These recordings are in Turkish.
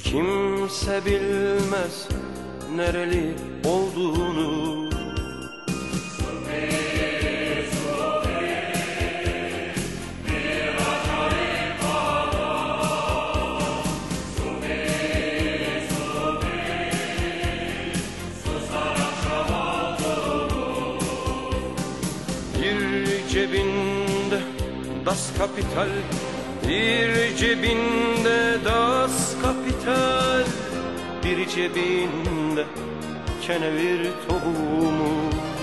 Kimse bilmez nereli olduğunu. Bir cebinde Das Kapital, bir cebinde Das Kapital, bir cebinde kenevir tohumu.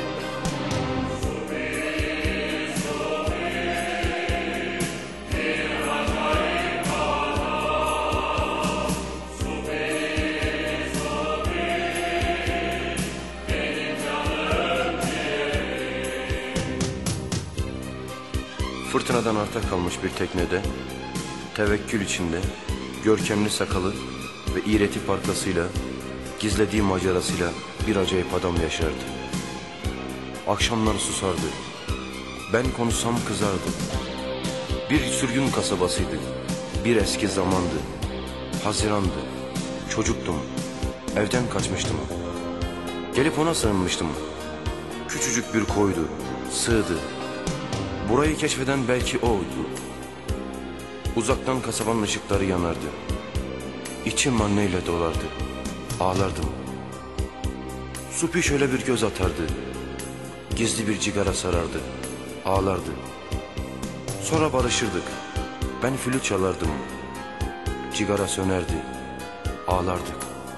Fırtınadan arta kalmış bir teknede, tevekkül içinde, görkemli sakalı ve iğreti parkasıyla, gizlediği macerasıyla bir acayip adam yaşardı. Akşamları susardı, ben konuşsam kızardı. Bir sürgün kasabasıydı, bir eski zamandı. Hazirandı, çocuktum, evden kaçmıştım. Gelip ona sığınmıştım. Küçücük bir koydu, sığdı. Burayı keşfeden belki oydu. Uzaktan kasabanın ışıkları yanardı. İçim anneyle dolardı. Ağlardım. Supi şöyle bir göz atardı. Gizli bir cigara sarardı. Ağlardı. Sonra barışırdık. Ben flüt çalardım. Cigara sönerdi. Ağlardık.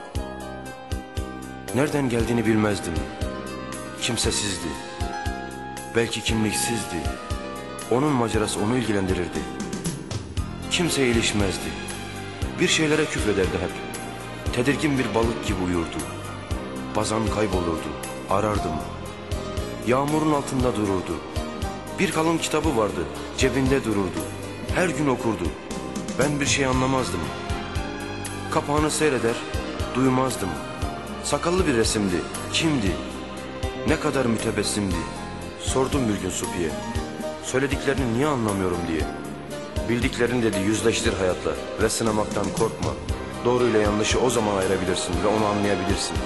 Nereden geldiğini bilmezdim. Kimsesizdi. Belki kimliksizdi. Onun macerası onu ilgilendirirdi. Kimseye ilişmezdi. Bir şeylere küfrederdi hep. Tedirgin bir balık gibi uyurdu. Bazen kaybolurdu. Arardım. Yağmurun altında dururdu. Bir kalın kitabı vardı. Cebinde dururdu. Her gün okurdu. Ben bir şey anlamazdım. Kapağını seyreder, duymazdım. Sakallı bir resimdi. Kimdi? Ne kadar mütebessimdi. Sordum bir gün Supi'ye. Söylediklerini niye anlamıyorum diye. Bildiklerin dedi, yüzleştir hayatla ve sınamaktan korkma. Doğruyla yanlışı o zaman ayırabilirsin ve onu anlayabilirsin.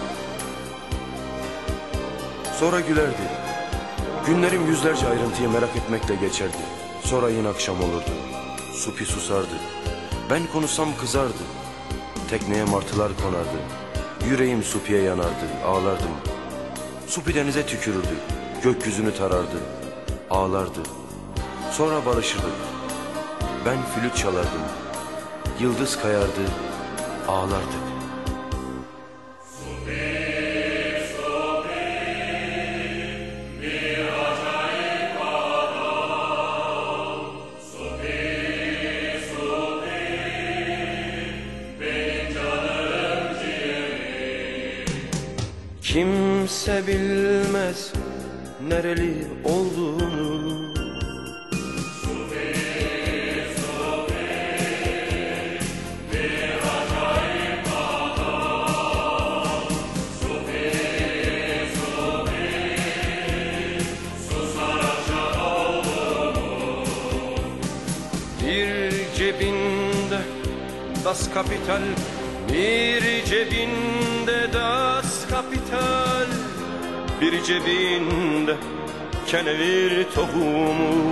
Sonra gülerdi. Günlerim yüzlerce ayrıntıyı merak etmekle geçerdi. Sonra yine akşam olurdu. Supi susardı. Ben konuşsam kızardı. Tekneye martılar konardı. Yüreğim Supi'ye yanardı, ağlardım. Supi denize tükürürdü. Gökyüzünü tarardı. Ağlardı. Sonra barışırdık. Ben flüt çalardım. Yıldız kayardı. Ağlardık. Kimse bilmez nereli olduğunu. Bir cebinde Das Kapital, bir cebinde Das Kapital, bir cebinde kenevir tohumu.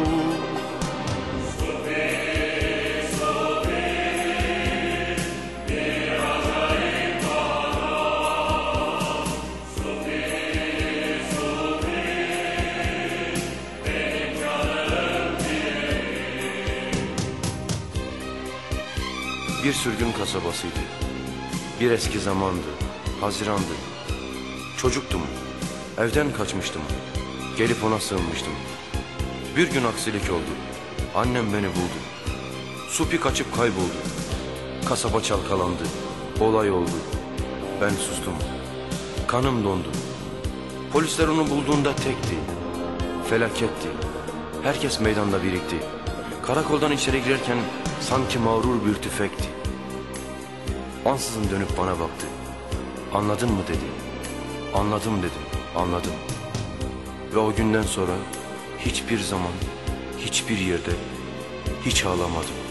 Bir sürgün kasabasıydı. Bir eski zamandı. Hazirandı. Çocuktum. Evden kaçmıştım. Gelip ona sığınmıştım. Bir gün aksilik oldu. Annem beni buldu. Supi kaçıp kayboldu. Kasaba çalkalandı. Olay oldu. Ben sustum. Kanım dondu. Polisler onu bulduğunda tekti. Felaketti. Herkes meydanda birikti. Karakoldan içeri girerken sanki mağrur bir tüfekti. Ansızın dönüp bana baktı. Anladın mı dedi. Anladım dedim. Anladım. Ve o günden sonra hiçbir zaman, hiçbir yerde hiç ağlamadım.